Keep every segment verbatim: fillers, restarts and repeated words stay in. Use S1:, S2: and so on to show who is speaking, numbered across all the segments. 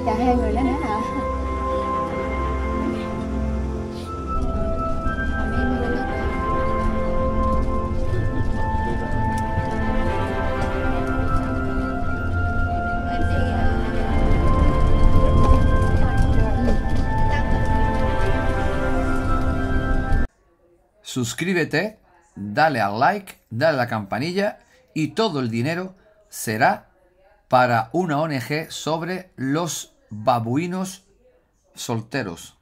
S1: Chào hai người nữa nữa hả?
S2: Suscríbete, dale al like, dale a la campanilla y todo el dinero será para una O N G sobre los babuinos solteros.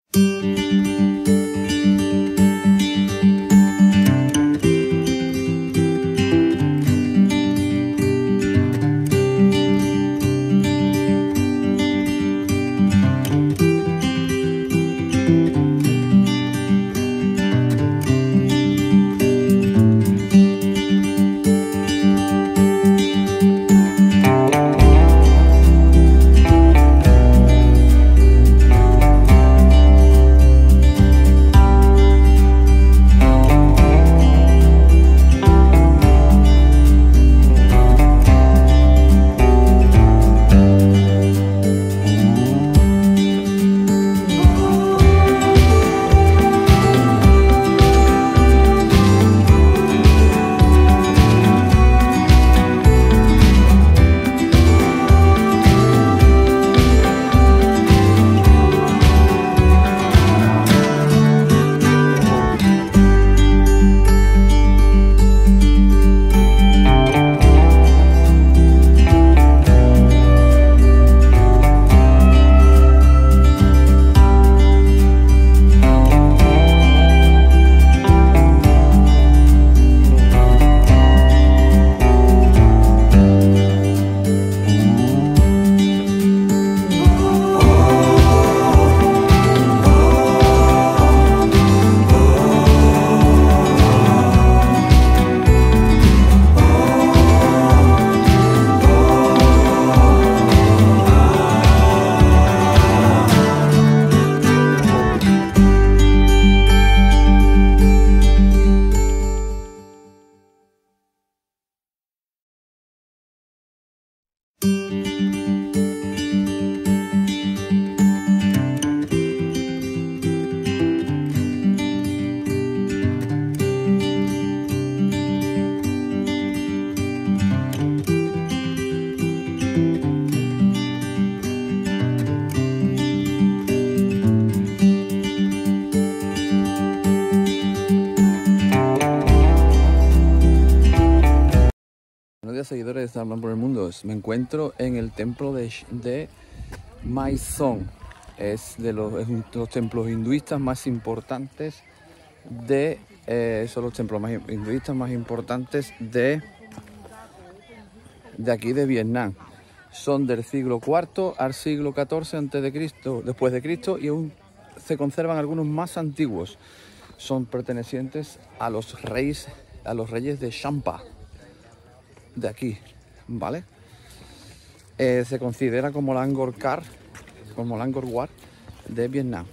S2: Seguidores de Salman por el mundo, me encuentro en el templo de, de Maizong. Es de los, es uno de los templos hinduistas más importantes de eh, son los templos más hinduistas más importantes de de aquí de Vietnam. Son del siglo cuarto al siglo catorce antes de Cristo, después de Cristo, y aún se conservan algunos más antiguos. Son pertenecientes a los reyes a los reyes de Champa, de aquí, ¿vale? Eh, se considera como la Angkor Wat, como la Angkor Wat de Vietnam.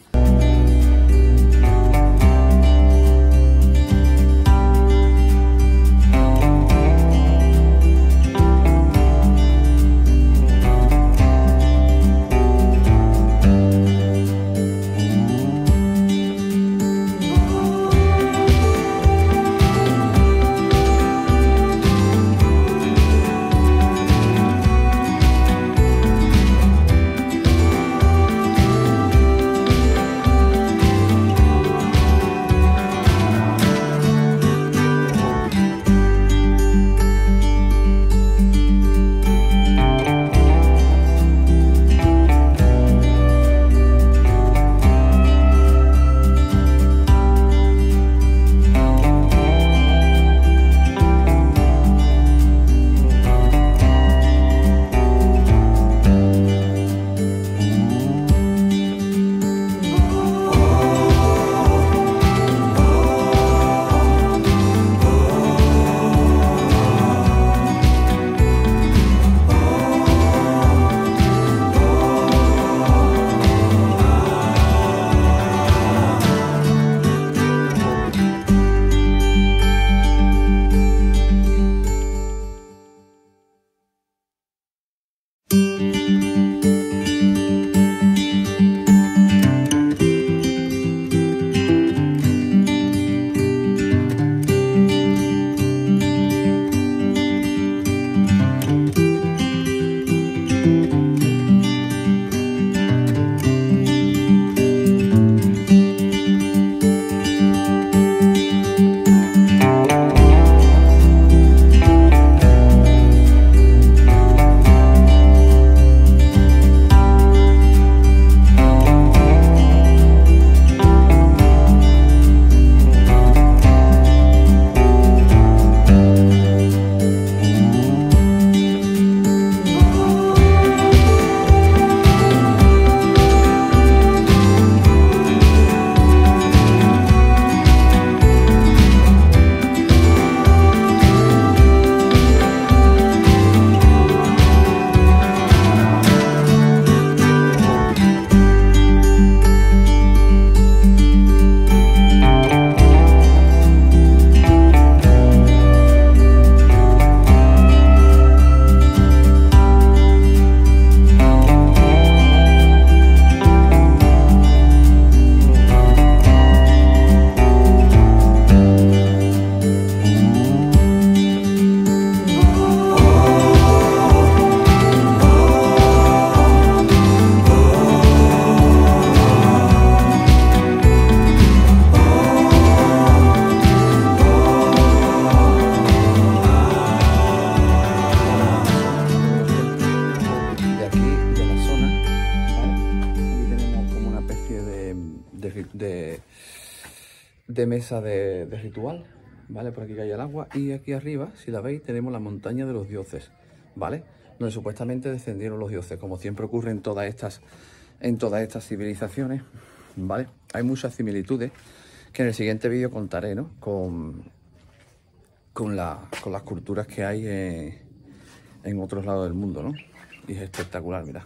S2: de, de, de mesa de, de ritual, ¿vale? Por aquí cae el agua y aquí arriba, si la veis, tenemos la montaña de los dioses, ¿vale? Donde supuestamente descendieron los dioses, como siempre ocurre en todas estas, en todas estas civilizaciones, ¿vale? Hay muchas similitudes que en el siguiente vídeo contaré, ¿no? Con, con, la, con las culturas que hay en, en otros lados del mundo, ¿no? Y es espectacular, mirad.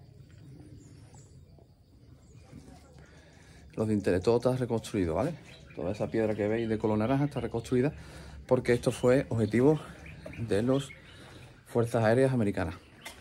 S2: Los dinteles, todo está reconstruido, ¿vale? Toda esa piedra que veis de color naranja está reconstruida porque esto fue objetivo de las Fuerzas Aéreas Americanas.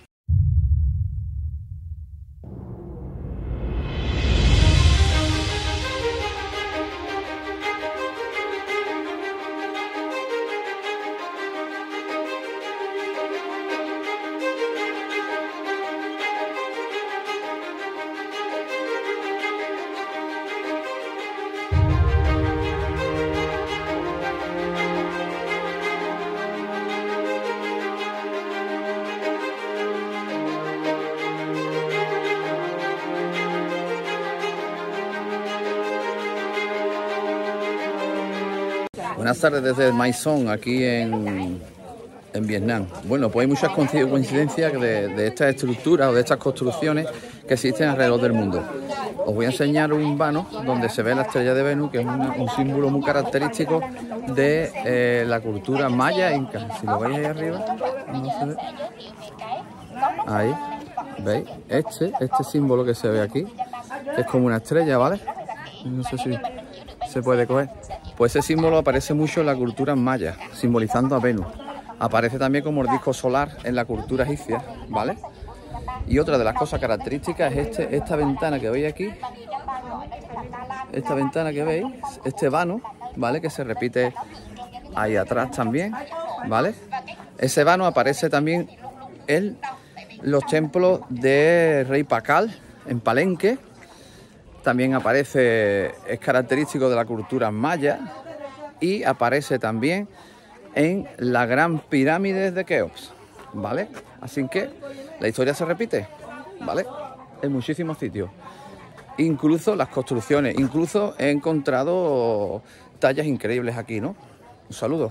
S2: Buenas tardes desde Mai Son, aquí en, en Vietnam. Bueno, pues hay muchas coincidencias de, de estas estructuras o de estas construcciones que existen alrededor del mundo. Os voy a enseñar un vano donde se ve la estrella de Venus, que es una, un símbolo muy característico de eh, la cultura maya e inca. Si lo veis ahí arriba, no se ve. Ahí, ¿veis? Este, este símbolo que se ve aquí, que es como una estrella, ¿vale? No sé si se puede coger. Pues ese símbolo aparece mucho en la cultura maya, simbolizando a Venus. Aparece también como el disco solar en la cultura egipcia, ¿vale? Y otra de las cosas características es este, esta ventana que veis aquí. Esta ventana que veis, este vano, ¿vale? Que se repite ahí atrás también, ¿vale? Ese vano aparece también en los templos de Rey Pakal, en Palenque. También aparece, es característico de la cultura maya y aparece también en la Gran Pirámide de Keops, ¿vale? Así que la historia se repite, ¿vale? En muchísimos sitios. Incluso las construcciones, incluso he encontrado tallas increíbles aquí, ¿no? Un saludo.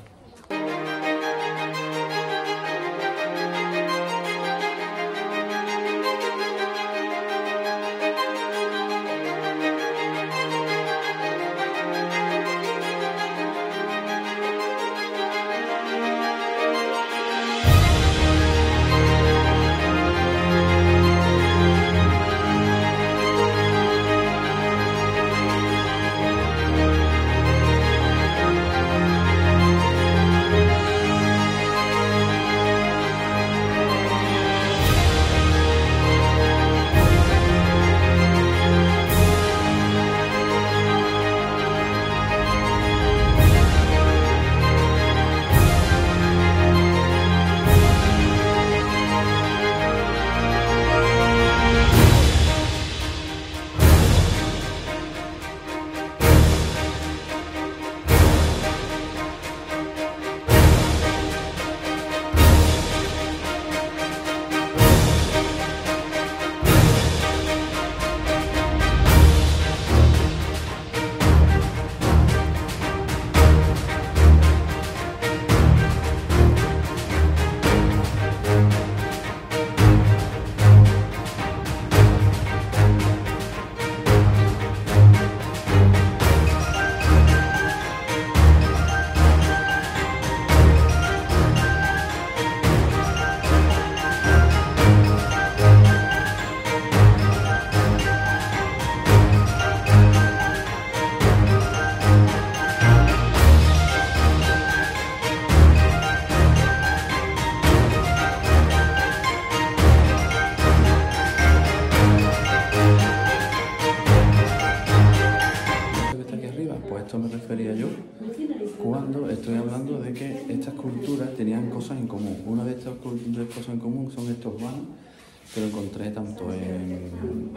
S2: cuando estoy hablando de que estas culturas tenían cosas en común. Una de estas cosas en común son estos vanos, que lo encontré tanto en,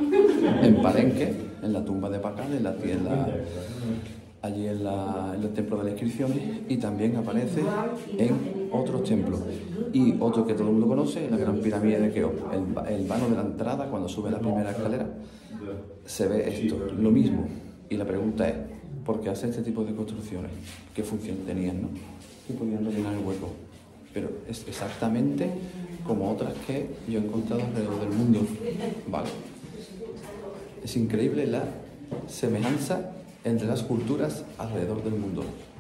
S2: en Palenque, en la tumba de Pakal, en la, en la, allí en, la, en el templo de las inscripciones, y también aparece en otros templos. Y otro que todo el mundo conoce, la Gran Pirámide de Keops. El, el vano de la entrada, cuando sube la primera escalera, se ve esto, lo mismo, Y la pregunta es, ¿por qué hacer este tipo de construcciones? ¿Qué función tenían, no? Y podían rellenar el hueco. Pero es exactamente como otras que yo he encontrado alrededor del mundo, ¿vale? Es increíble la semejanza entre las culturas alrededor del mundo.